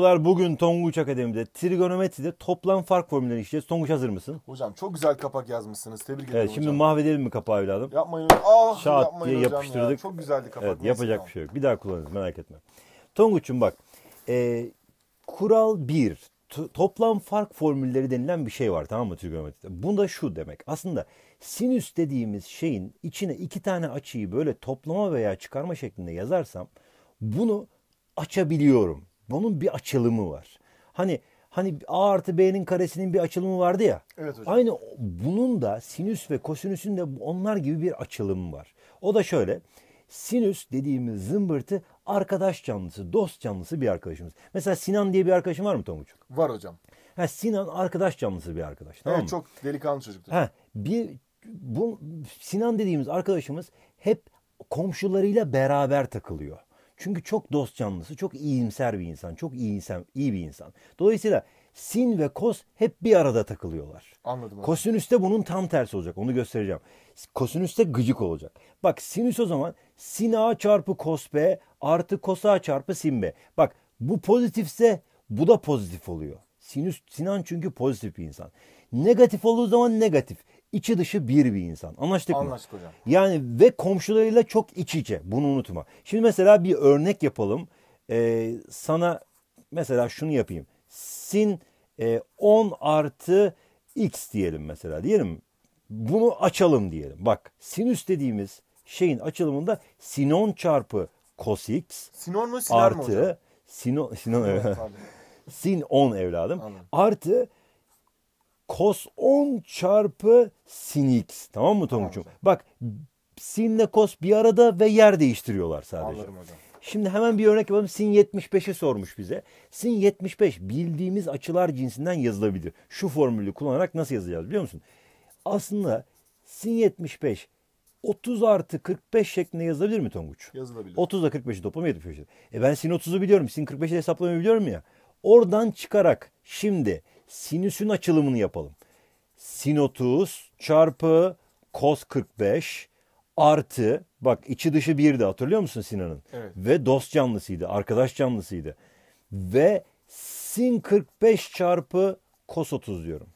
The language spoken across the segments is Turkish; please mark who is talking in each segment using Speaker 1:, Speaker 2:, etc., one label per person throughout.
Speaker 1: Merhabalar, bugün Tonguç Akademi'de trigonometride toplam fark formüllerini işleyeceğiz. Tonguç, hazır mısın?
Speaker 2: Hocam çok güzel kapak yazmışsınız. Tebrik ederim
Speaker 1: Evet,
Speaker 2: hocam.
Speaker 1: şimdi mahvedelim mi kapağı evladım?
Speaker 2: Yapmayın hocam. Ah,
Speaker 1: Şat
Speaker 2: yapmayın
Speaker 1: diye
Speaker 2: hocam
Speaker 1: yapıştırdık.
Speaker 2: ya. Çok güzeldi kapak.
Speaker 1: Evet,
Speaker 2: Neyse,
Speaker 1: yapacak
Speaker 2: tamam.
Speaker 1: bir şey yok. Bir daha kullanırız, merak etme. Tonguç'um bak, kural 1. Toplam fark formülleri denilen bir şey var, tamam mı, trigonometride? Bu da şu demek. Aslında sinüs dediğimiz şeyin içine iki tane açıyı böyle toplama veya çıkarma şeklinde yazarsam bunu açabiliyorum. Bunun bir açılımı var. Hani a artı b'nin karesinin bir açılımı vardı ya.
Speaker 2: Evet hocam.
Speaker 1: Aynı bunun da sinüs ve kosinüsün de onlar gibi bir açılımı var. O da şöyle. Sinüs dediğimiz zımbırtı arkadaş canlısı, dost canlısı bir arkadaşımız. Mesela Sinan diye bir arkadaşın var mı Tonguç?
Speaker 2: Var hocam.
Speaker 1: Sinan arkadaş canlısı bir arkadaş. Tamam
Speaker 2: Evet,
Speaker 1: mı?
Speaker 2: çok delikanlı çocuktur.
Speaker 1: Bu Sinan dediğimiz arkadaşımız hep komşularıyla beraber takılıyor. Çünkü çok dost canlısı, çok iyimser bir insan, çok iyi bir insan. Dolayısıyla sin ve kos hep bir arada takılıyorlar.
Speaker 2: Anladım hocam.
Speaker 1: Kosinüste bunun tam tersi olacak. Onu göstereceğim. Kosinüste gıcık olacak. Bak, sinüs o zaman sin a çarpı kos b artı kos a çarpı sin b. Bak, bu pozitifse bu da pozitif oluyor. Sinan çünkü pozitif bir insan. Negatif olduğu zaman negatif. İçi dışı bir insan. Anlaştık mı?
Speaker 2: Anlaştık hocam.
Speaker 1: Yani ve komşularıyla çok iç içe. Bunu unutma. Şimdi mesela bir örnek yapalım. Sana mesela şunu yapayım. Sin 10 artı x diyelim mesela. Diyelim bunu açalım diyelim. Bak, sinüs dediğimiz şeyin açılımında sin 10 çarpı cos x
Speaker 2: Sinon mu Sinar mı hocam?
Speaker 1: artı Sinon
Speaker 2: Evet,
Speaker 1: evet.
Speaker 2: pardon.
Speaker 1: Sin 10 evladım.
Speaker 2: Anladım.
Speaker 1: Artı cos 10 çarpı sin x. Tamam mı Tonguç'um?
Speaker 2: hocam.
Speaker 1: Bak, sinle cos bir arada ve yer değiştiriyorlar sadece.
Speaker 2: Anladım hocam.
Speaker 1: Şimdi hemen bir örnek yapalım. Sin 75'i sormuş bize. Sin 75 bildiğimiz açılar cinsinden yazılabilir. Şu formülü kullanarak nasıl yazacağız biliyor musun? Aslında sin 75 30 artı 45 şeklinde yazılabilir mi Tonguç?
Speaker 2: Yazılabilir.
Speaker 1: 30 ile 45'i toplamı 75. Ben sin 30'u biliyorum. Sin 45'i de hesaplamayı biliyorum ya. Oradan çıkarak şimdi sinüsün açılımını yapalım. Sin 30 çarpı cos 45 artı, bak içi dışı 1'di, hatırlıyor musun Sinan'ın?
Speaker 2: Evet.
Speaker 1: Ve dost canlısıydı, arkadaş canlısıydı. Ve sin 45 çarpı cos 30 diyorum.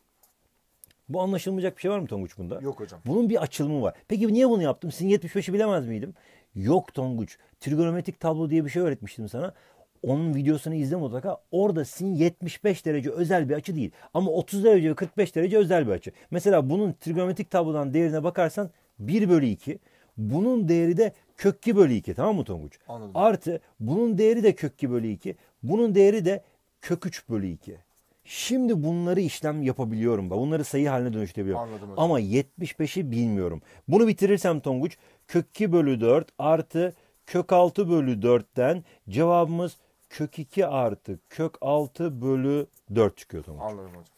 Speaker 1: Bu anlaşılmayacak bir şey var mı Tonguç bunda?
Speaker 2: Yok hocam.
Speaker 1: Bunun bir açılımı var. Peki niye bunu yaptım? Sin 75'i bilemez miydim? Yok Tonguç. Trigonometrik tablo diye bir şey öğretmiştim sana. Onun videosunu izle mutlaka. Orada sin 75 derece özel bir açı değil. Ama 30 derece ve 45 derece özel bir açı. Mesela bunun trigonometrik tablodan değerine bakarsan 1 bölü 2. Bunun değeri de kök 2 bölü 2. Tamam mı Tonguç?
Speaker 2: Anladım.
Speaker 1: Artı bunun değeri de kök 2 bölü 2. Bunun değeri de kök 3 bölü 2. Şimdi bunları işlem yapabiliyorum. Bunları sayı haline dönüştürebiliyorum.
Speaker 2: Anladım hocam.
Speaker 1: Ama 75'i bilmiyorum. Bunu bitirirsem Tonguç, kök 2 bölü 4 artı kök 6 bölü 4'ten cevabımız kök 2 artı kök 6 bölü 4 çıkıyor Tonguç.
Speaker 2: Anladım hocam.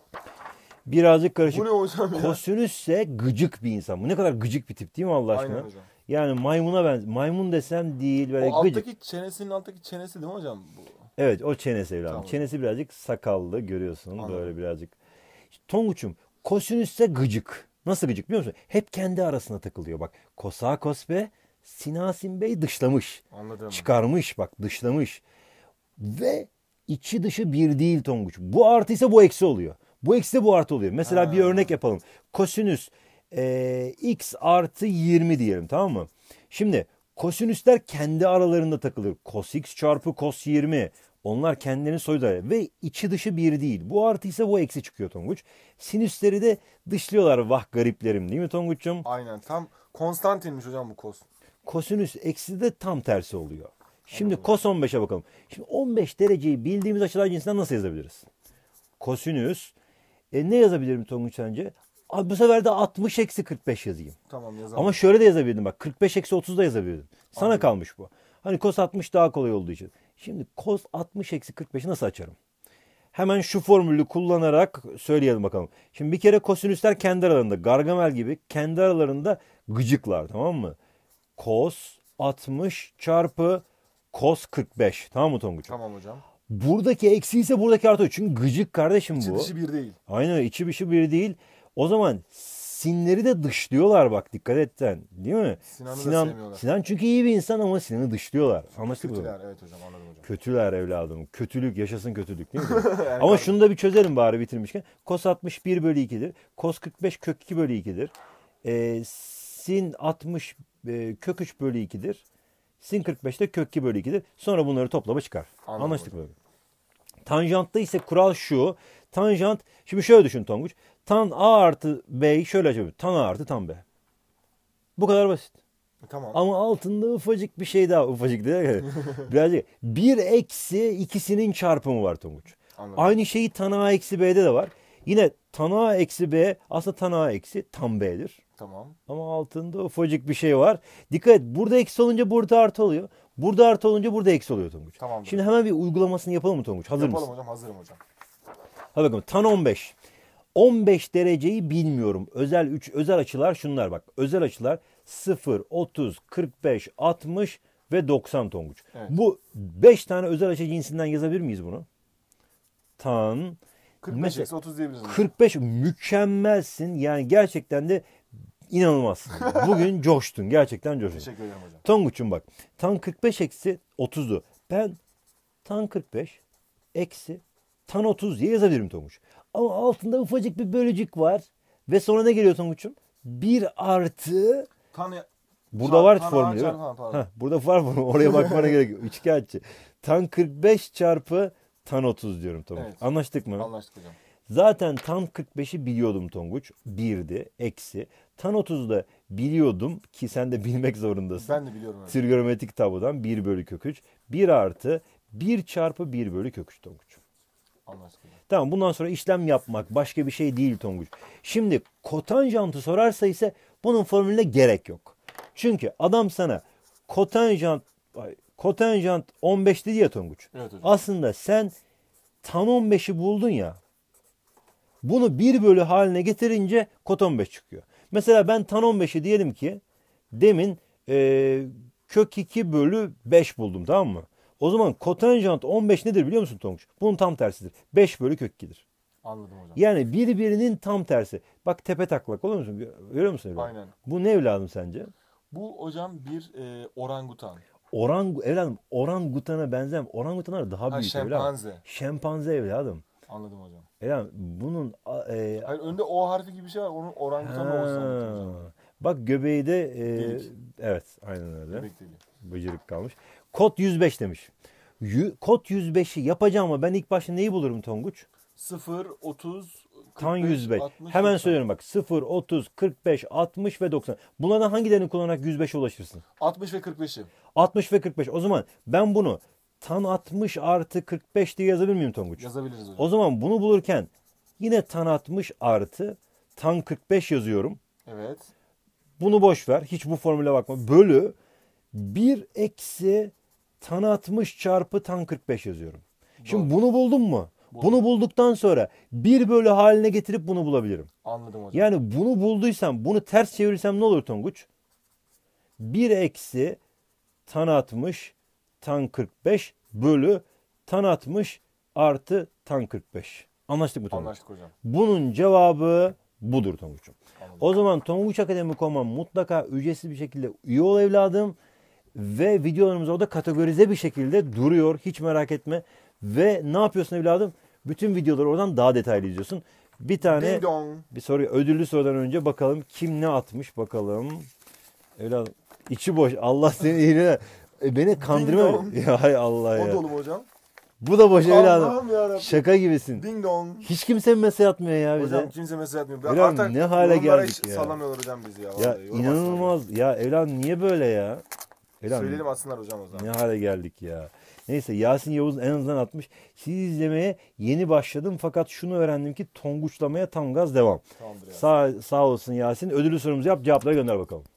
Speaker 1: Birazcık karışık.
Speaker 2: Bu ne hocam ya?
Speaker 1: Kosinüsse gıcık bir insan. Bu ne kadar gıcık bir tip değil mi Allah aşkına?
Speaker 2: Aynen hocam.
Speaker 1: Yani maymuna maymun desem değil, böyle
Speaker 2: O
Speaker 1: gıcık.
Speaker 2: alttaki çenesinin alttaki çenesi değil mi hocam? Bu.
Speaker 1: Evet, o çenesi evladım.
Speaker 2: Tamam.
Speaker 1: Çenesi birazcık sakallı, görüyorsun.
Speaker 2: Anladım.
Speaker 1: Böyle birazcık. Tonguç'um, kosinüsse gıcık. Nasıl gıcık biliyor musun? Hep kendi arasına takılıyor. Bak, kosa kos be, sinasin bey dışlamış.
Speaker 2: Anladım.
Speaker 1: Çıkarmış, bak dışlamış. Ve içi dışı bir değil Tonguç. Bu artıysa bu eksi oluyor. Bu eksi de bu artı oluyor. Mesela bir örnek yapalım. Kosinüs x artı 20 diyelim, tamam mı? Şimdi kosinüsler kendi aralarında takılır. Cos x çarpı cos 20. Onlar kendilerini soydular. Ve içi dışı bir değil. Bu artıysa bu eksi çıkıyor Tonguç. Sinüsleri de dışlıyorlar, vah gariplerim, değil mi Tonguç'um?
Speaker 2: Aynen. Tam Konstantin'miş hocam bu kos.
Speaker 1: Kosinüs eksi de tam tersi oluyor. Şimdi cos 15'e bakalım. Şimdi 15 dereceyi bildiğimiz açılar cinsinden nasıl yazabiliriz? Kosinüs ne yazabilirim Tonguç sence? Bu sefer de 60 eksi 45 yazayım.
Speaker 2: Tamam, yazalım.
Speaker 1: Ama şöyle de yazabilirdim, bak 45 eksi 30 da yazabilirdim. Sana
Speaker 2: Anladım.
Speaker 1: kalmış bu. Hani cos 60 daha kolay olduğu için. Şimdi cos 60 eksi 45'i nasıl açarım? Hemen şu formülü kullanarak söyleyelim bakalım. Şimdi bir kere kosinüsler kendi aralarında, Gargamel gibi kendi aralarında gıcıklar, tamam mı? Cos 60 çarpı cos 45. Tamam mı Tonguç?
Speaker 2: Tamam hocam.
Speaker 1: Buradaki eksi ise buradaki artı. Çünkü gıcık kardeşim
Speaker 2: İçi
Speaker 1: bu.
Speaker 2: dışı bir değil.
Speaker 1: Aynen, içi dışı bir değil. O zaman Sinleri de dışlıyorlar bak, dikkat et sen. Değil mi?
Speaker 2: Sinan'ı da sevmiyorlar.
Speaker 1: Sinan çünkü iyi bir insan ama Sinan'ı dışlıyorlar. Anlaştık mı?
Speaker 2: Kötüler, evet hocam, anladım hocam.
Speaker 1: Kötüler evladım. Kötülük, yaşasın kötülük değil mi?
Speaker 2: Yani
Speaker 1: Ama
Speaker 2: pardon.
Speaker 1: şunu da bir çözelim bari bitirmişken. Kos 60 1 bölü 2'dir. Kos 45 kök 2 bölü 2'dir. Sin 60 kök 3 bölü 2'dir. Sin 45 de kök 2 bölü 2'dir. Sonra bunları toplama çıkar.
Speaker 2: Anladım
Speaker 1: Anlaştık
Speaker 2: hocam.
Speaker 1: mı? Tanjantta ise kural şu. Tanjant, şimdi şöyle düşün Tonguç. Tan A artı B'yi şöyle açabilir. Tan A artı tan B. Bu kadar basit.
Speaker 2: Tamam.
Speaker 1: Ama altında ufacık bir şey daha. Ufacık değil mi? Birazcık. 1 eksi ikisinin çarpımı var Tonguç.
Speaker 2: Anladım.
Speaker 1: Aynı şeyi tan A eksi B'de de var. Yine tan A eksi B aslında tan A eksi tan B'dir.
Speaker 2: Tamam.
Speaker 1: Ama altında ufacık bir şey var. Dikkat et, burada eksi olunca burada artı oluyor. Burada artı olunca burada eksi oluyor Tonguç.
Speaker 2: Tamamdır.
Speaker 1: Şimdi hemen bir uygulamasını yapalım mı Tonguç? Hazır
Speaker 2: Yapalım
Speaker 1: mısın?
Speaker 2: hocam, hazırım hocam.
Speaker 1: Hadi bakalım. Tan 15. 15 dereceyi bilmiyorum. Özel açılar şunlar bak. Özel açılar 0, 30, 45, 60 ve 90 Tonguç.
Speaker 2: Evet.
Speaker 1: Bu 5 tane özel açı cinsinden yazabilir miyiz bunu? Tan
Speaker 2: 45
Speaker 1: mesela
Speaker 2: eksi 30 diyebiliriz hocam.
Speaker 1: 45 mükemmelsin. Yani gerçekten de inanılmazsın. Bugün coştun. Gerçekten coştun.
Speaker 2: Teşekkür ederim hocam.
Speaker 1: Tonguç'um bak. Tan 45 eksi 30'du. Ben tan 45 eksi tan 30 diye yazabilirim Tonguç. Ama altında ufacık bir bölücük var. Ve sonra ne geliyor Tonguç'um? 1 artı...
Speaker 2: Tan
Speaker 1: Burada var
Speaker 2: tan A
Speaker 1: formülü değil mi?
Speaker 2: çarpı, pardon.
Speaker 1: Heh, burada var formülü. Oraya bakmana gerek yok. Üçkağıtçı. Tan 45 çarpı tan 30 diyorum Tonguç.
Speaker 2: Evet.
Speaker 1: Anlaştık mı?
Speaker 2: Anlaştık hocam.
Speaker 1: Zaten tan 45'i biliyordum Tonguç. 1'di. Eksi. Tan 30'u da biliyordum ki sen de bilmek zorundasın.
Speaker 2: Ben de biliyorum hocam.
Speaker 1: Trigonometrik tablodan 1 bölü kök 3. 1 artı 1 çarpı 1 bölü kök 3 Tonguç.
Speaker 2: Anlaştık hocam.
Speaker 1: Tamam, bundan sonra işlem yapmak başka bir şey değil Tonguç. Şimdi kotanjantı sorarsa ise bunun formülüne gerek yok. Çünkü adam sana kotanjant 15 dedi ya Tonguç.
Speaker 2: Evet hocam.
Speaker 1: Aslında sen tan 15'i buldun ya. Bunu 1 bölü haline getirince kot 15 çıkıyor. Mesela ben tan 15'i diyelim ki demin kök 2 bölü 5 buldum, tamam mı? O zaman kotanjant 15 nedir biliyor musun Tonguç? Bunun tam tersidir. 5 bölü kök 2'dir.
Speaker 2: Anladım hocam.
Speaker 1: Yani birbirinin tam tersi. Bak tepe taklak, olur musun? Görüyor musun evladım?
Speaker 2: Aynen.
Speaker 1: Bu ne evladım sence?
Speaker 2: Bu hocam bir orangutan.
Speaker 1: Evladım orangutana benzem. Orangutanlar daha
Speaker 2: Ha,
Speaker 1: büyük evladım.
Speaker 2: şempanze.
Speaker 1: Şempanze evladım.
Speaker 2: Anladım hocam.
Speaker 1: Evladım bunun
Speaker 2: Hayır, önde O harfi gibi bir şey var. Onun orangutan olsun anladım hocam.
Speaker 1: bak göbeği de
Speaker 2: Delik.
Speaker 1: evet aynen öyle.
Speaker 2: Bebek deli.
Speaker 1: Bıcırık kalmış. Kod 105 demiş. Kod 105'i yapacağım ama ben ilk başta neyi bulurum Tonguç?
Speaker 2: 0, 30, 45,
Speaker 1: Tan 105.
Speaker 2: 60,
Speaker 1: Hemen
Speaker 2: 90.
Speaker 1: söylüyorum bak. 0, 30, 45, 60 ve 90. Bunlardan hangilerini kullanarak 105'e ulaşırsın?
Speaker 2: 60 ve 45'i.
Speaker 1: 60 ve 45. O zaman ben bunu tan 60 artı 45 diye yazabilir miyim Tonguç?
Speaker 2: Yazabiliriz hocam.
Speaker 1: O zaman bunu bulurken yine tan 60 artı tan 45 yazıyorum.
Speaker 2: Evet.
Speaker 1: Bunu boş ver. Hiç bu formüle bakma. Bölü 1 eksi tan 60 çarpı tan 45 yazıyorum. Şimdi bunu buldum mu?
Speaker 2: Buldum.
Speaker 1: Bunu bulduktan sonra 1 bölü haline getirip bunu bulabilirim.
Speaker 2: Anladım hocam.
Speaker 1: Yani bunu bulduysam bunu ters çevirirsem ne olur Tonguç? 1 eksi tan 60 tan 45 bölü tan 60 artı tan 45. Anlaştık mı Tonguç?
Speaker 2: Anlaştık hocam.
Speaker 1: Bunun cevabı budur Tonguç'um.
Speaker 2: Anladım.
Speaker 1: O zaman tonguçakademi.com'a mutlaka ücretsiz bir şekilde üye ol evladım. Ve videolarımız orada kategorize bir şekilde duruyor. Hiç merak etme. Ve ne yapıyorsun evladım? Bütün videoları oradan daha detaylı izliyorsun. Bir tane
Speaker 2: Ding dong.
Speaker 1: bir soru, ödüllü sorudan önce bakalım kim ne atmış bakalım. Evladım içi boş. Allah seni iyiliğine. Beni kandırma.
Speaker 2: dong.
Speaker 1: Ya hay Allah
Speaker 2: O
Speaker 1: ya.
Speaker 2: dolu mu hocam?
Speaker 1: Bu da boş evladım.
Speaker 2: Allah'ım yarabbim.
Speaker 1: Şaka gibisin.
Speaker 2: Ding dong.
Speaker 1: Hiç kimse mesaj atmıyor ya bize.
Speaker 2: Hocam kimse mesaj atmıyor.
Speaker 1: Hocam
Speaker 2: Artık
Speaker 1: ne hale
Speaker 2: yorumlara
Speaker 1: geldik
Speaker 2: hiç
Speaker 1: ya.
Speaker 2: sallamıyorlar hocam bizi ya.
Speaker 1: Ya
Speaker 2: Vallahi, yorum
Speaker 1: inanılmaz. Ya evladım niye böyle ya?
Speaker 2: atsınlar.
Speaker 1: Evladım
Speaker 2: Söyleyelim atsınlar hocam o zaman.
Speaker 1: ne hale geldik ya. Neyse Yasin Yavuz en azından atmış. Sizi izlemeye yeni başladım fakat şunu öğrendim ki tonguçlamaya tam gaz devam.
Speaker 2: Tamamdır ya.
Speaker 1: Sağ olsun Yasin. Ödüllü sorumuzu yap, cevapları gönder bakalım.